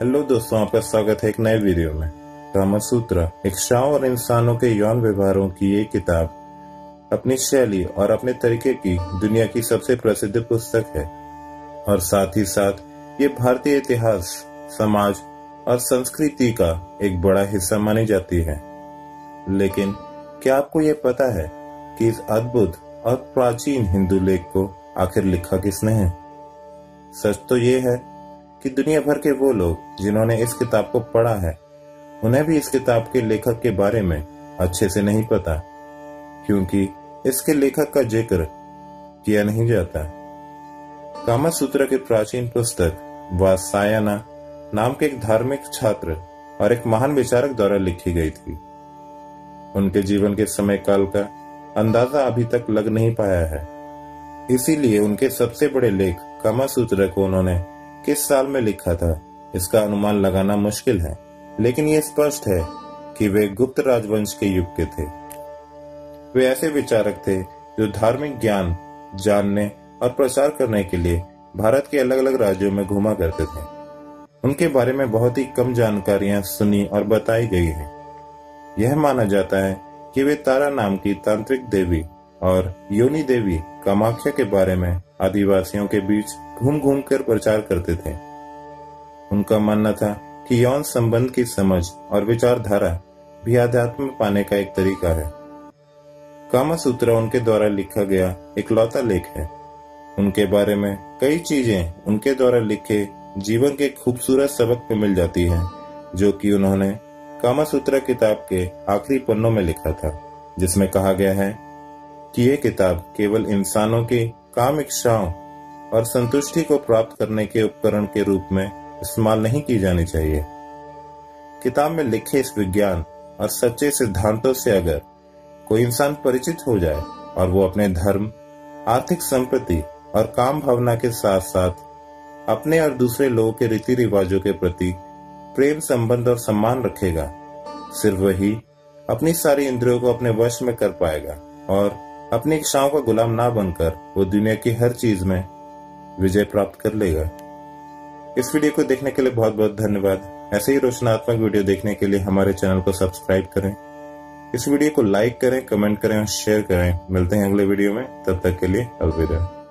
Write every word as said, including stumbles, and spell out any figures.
Hello दोस्तों, आपका स्वागत है एक नए वीडियो में। कामसूत्र इच्छाओं और इंसानों के यौन व्यवहारों की ये किताब अपनी शैली और अपने तरीके की दुनिया की सबसे प्रसिद्ध पुस्तक है और साथ ही साथ ये भारतीय इतिहास, समाज और संस्कृति का एक बड़ा हिस्सा मानी जाती है। लेकिन क्या आपको ये पता है कि इस अद्भुत और प्राचीन हिंदू लेख को आखिर लिखा किसने है? सच तो ये है कि दुनिया भर के वो लोग जिन्होंने इस किताब को पढ़ा है, उन्हें भी इस किताब के लेखक के बारे में अच्छे से नहीं पता, क्योंकि इसके लेखक का जिक्र किया नहीं जाता। कामसूत्र की प्राचीन पुस्तक वात्सायन नाम के एक धार्मिक छात्र और एक महान विचारक द्वारा लिखी गई थी। उनके जीवन के समय काल का अंदाजा अभी तक लग नहीं पाया है, इसीलिए उनके सबसे बड़े लेख कामसूत्र को उन्होंने किस साल में लिखा था, इसका अनुमान लगाना मुश्किल है। लेकिन यह स्पष्ट है कि वे गुप्त राजवंश के युग के थे। वे ऐसे विचारक थे जो धार्मिक ज्ञान जानने और प्रचार करने के लिए भारत के अलग अलग राज्यों में घूमा करते थे। उनके बारे में बहुत ही कम जानकारियां सुनी और बताई गई है। यह माना जाता है कि वे तारा नाम की तांत्रिक देवी और योनि देवी कामाख्या के बारे में आदिवासियों के बीच घूम घूम कर प्रचार करते थे। उनका मानना था कि यौन संबंध की समझ और विचारधारा भी आध्यात्म पाने का एक तरीका है। कामसूत्र उनके द्वारा लिखा गया इकलौता लेख है। उनके बारे में कई चीजें उनके द्वारा लिखे जीवन के खूबसूरत सबक में मिल जाती है, जो कि उन्होंने कामसूत्र किताब के आखिरी पन्नों में लिखा था, जिसमें कहा गया है कि ये किताब केवल इंसानों की काम इच्छाओं और संतुष्टि को प्राप्त करने के उपकरण के रूप में इस्तेमाल नहीं की जानी चाहिए। किताब में लिखे इस विज्ञान और सच्चे सिद्धांतों से अगर कोई इंसान परिचित हो जाए और वो अपने धर्म, आर्थिक संपत्ति और काम भावना के साथ साथ अपने और दूसरे लोगों के रीति रिवाजों के प्रति प्रेम, संबंध और सम्मान रखेगा, सिर्फ वही अपनी सारी इंद्रियों को अपने वश में कर पाएगा और अपनी इच्छाओं का गुलाम ना बनकर वो दुनिया की हर चीज में विजय प्राप्त कर लेगा। इस वीडियो को देखने के लिए बहुत बहुत धन्यवाद। ऐसे ही रोचनात्मक वीडियो देखने के लिए हमारे चैनल को सब्सक्राइब करें। इस वीडियो को लाइक करें, कमेंट करें और शेयर करें। मिलते हैं अगले वीडियो में, तब तक के लिए अलविदा।